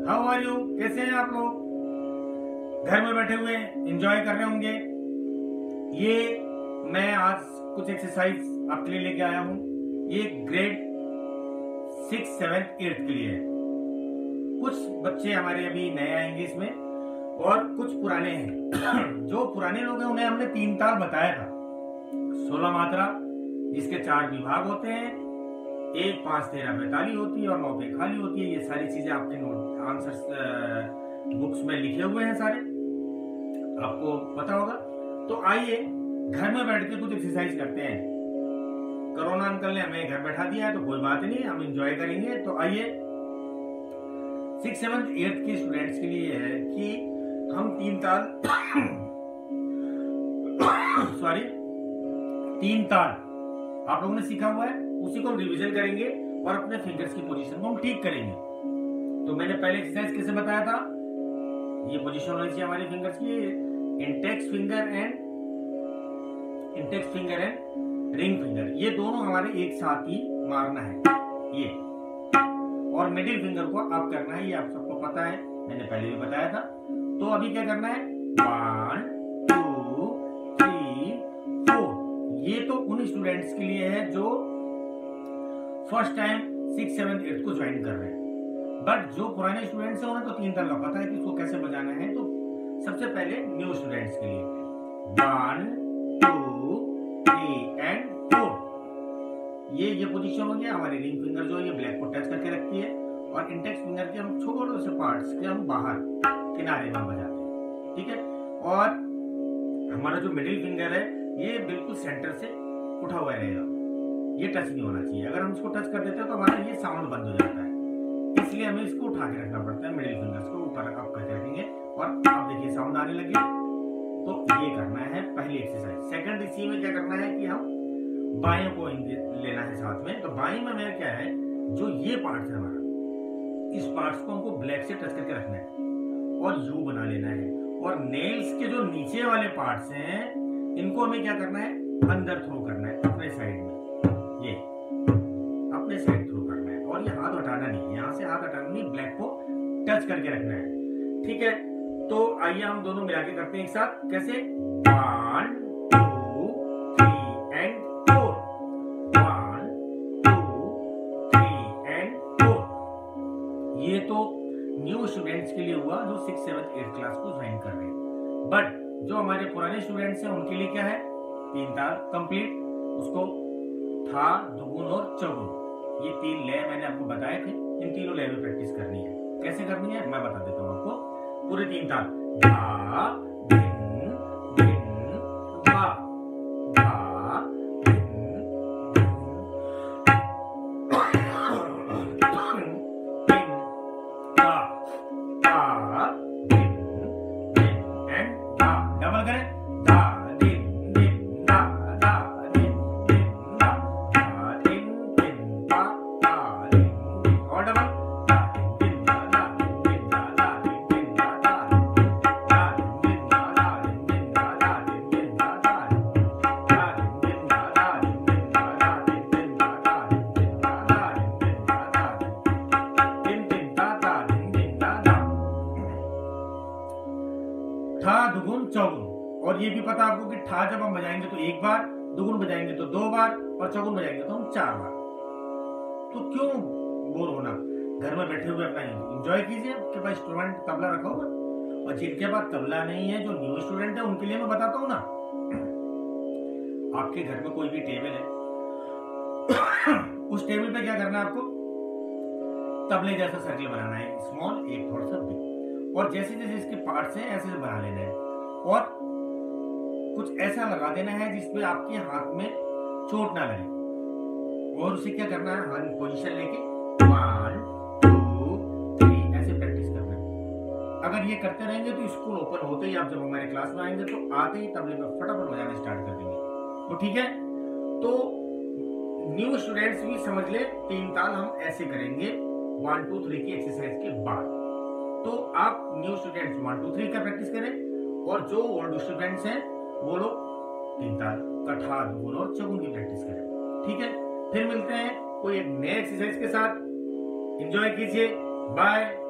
How are you? कैसे हैं आप लोग? घर में बैठे हुए एंजॉय कर रहे होंगे। ये मैं आज कुछ एक्सरसाइज आपके लिए लेके आया हूँ। ये ग्रेड 6, 7, 8 के लिए है। कुछ बच्चे हमारे अभी नए आएंगे इसमें और कुछ पुराने हैं। जो पुराने लोग हैं उन्हें हमने 3 ताल बताया था। 16 मात्रा जिसके 4 विभाग होते हैं, 1, 5, 13, 45 होती है और 9 पे खाली होती है। ये सारी चीजें आपके नोट आंसर बुक्स में लिखे हुए हैं सारे, आपको पता होगा। तो आइए घर में बैठ के कुछ एक्सरसाइज करते हैं। कोरोना अंकल ने हमें घर बैठा दिया है तो कोई बात नहीं, हम एंजॉय करेंगे। तो आइए 6, 7, 8 के स्टूडेंट्स के लिए है कि हम 3 ताल सॉरी 3 ताल आप लोगों ने सीखा हुआ है, उसी को हम रिवीजन करेंगे और अपने फिंगर्स की पोजीशन को हम ठीक करेंगे। तो मैंने पहले एक्सरसाइज कैसे बताया था, ये पोजीशन होनी चाहिए हमारे फिंगर्स की, index finger and ring finger, ये दोनों हमारे एक साथ ही मारना है ये, और मिडिल फिंगर को आप करना है, ये आप सबको पता है, मैंने पहले भी बताया था। तो अभी क्या करना है, 1, 2, 3, 4। ये तो उन स्टूडेंट्स के लिए है जो फर्स्ट टाइम 6, 7, 8 को ज्वाइन कर रहे हैं। बट जो पुराने स्टूडेंट्स हैं उन्हें तो 3 ताल का पता है कि इसको कैसे बजाना है। तो सबसे पहले न्यू स्टूडेंट्स के लिए 1, 2, 3 एंड 4। ये पोजीशन हो गया। हमारी रिंग फिंगर जो है ये ब्लैक को टच करके रखती है और इंडेक्स फिंगर के हम छोटे से पार्ट्स के हम बाहर किनारे में बजाते हैं, ठीक है। और हमारा जो मिडिल फिंगर है ये बिल्कुल सेंटर से उठा हुआ रहेगा, ये टच नहीं होना चाहिए। अगर हम इसको टच कर देते हैं तो हमारा ये साउंड बंद हो जाता है, इसलिए हमें इसको उठा के रखना पड़ता है। मिडिल फिंगर्स को ऊपर अप करके रखेंगे और आप देखिए साउंड आने लगे। तो ये करना है पहली एक्सरसाइज। सेकंड इसी में क्या करना है कि हम बाएं को लेना है साथ में। तो बाएं में मेरा क्या है, जो ये पार्ट है हमारा, इस पार्ट्स को हमको ब्लैक से टच करके रखना है और यू बना लेना है। और नेल्स के जो नीचे वाले पार्ट्स हैं इनको हमें क्या करना है, अंदर थ्रो करना है अपने साइड में, ये अपने साइड थ्रो करना है। और ये हाथ हटाना नहीं है, यहाँ से हाथ हटाना नहीं, ब्लैक को टच करके रखना है, ठीक है। तो आइए हम दोनों मिला के करते हैं एक साथ। कैसे, 1, 2, 3 एंड 4, 1, 2, 3 एंड 4। ये तो न्यू स्टूडेंट्स के लिए हुआ जो 6, 7, 8 क्लास को ज्वाइन कर रहे हैं। बट जो हमारे पुराने स्टूडेंट्स हैं उनके लिए क्या है, 3 ताल कंप्लीट, उसको था, दुगुन और चौगुन, ये 3 लय मैंने आपको बताए थे। इन तीनों लय में प्रैक्टिस करनी है। कैसे करनी है मैं बता देता हूँ आपको। पूरे 3 ताल, धा, धिन, धिन, धा, धा, धिन, धिन, धा, धा, धिन, धिन एंड धा। डबल करें, धा, धिन, धिन, धा, धा, धिन, धिन, धा, धा, धिन, धिन, धा, धा, धिन, धिन। और डबल, ठा, दुगुन, चौगुन। और ये भी पता आपको कि ठा जब हम बजाएंगे तो 1 बार, दुगुन बजाएंगे तो 2 बार और चौगुन बजाएंगे तो हम 4 बार। तो क्यों बोर होना, घर में बैठे हुए अपना एंजॉय कीजिए। आपके पास इंस्ट्रूमेंट तबला रखा होगा, और जिनके पास तबला नहीं है, जो न्यू स्टूडेंट है, उनके लिए मैं बताता हूँ ना। आपके घर में कोई भी टेबल है, उस टेबल पे क्या करना है आपको, तबले जैसा सर्कल बनाना है, स्मॉल, एक थोड़ा सा बिग। और जैसे जैसे इसके पार्ट्स हैं ऐसे बना लेना है और कुछ ऐसा लगा देना है जिसमें आपके हाथ में चोट ना लगे। और उसे क्या करना है, हाथ पोजीशन लेके 1, 2, 3 ऐसे प्रैक्टिस करना है। अगर ये करते रहेंगे तो स्कूल ओपन होते ही, आप जब हमारे क्लास में आएंगे तो आते ही तबले में फटाफट बजाना स्टार्ट कर देंगे। तो ठीक है, तो न्यू स्टूडेंट्स भी समझ ले, 3 ताल हम ऐसे करेंगे 1, 2, 3 की एक्सरसाइज के बाद। तो आप न्यू स्टूडेंट्स 1, 2, 3 का प्रैक्टिस करें और जो ओल्ड स्टूडेंट्स हैं वो लोग 3 ताल, कठा, दुगुन और चौगुन की प्रैक्टिस करें, ठीक है। फिर मिलते हैं कोई एक नए एक्सरसाइज के साथ। एंजॉय कीजिए, बाय।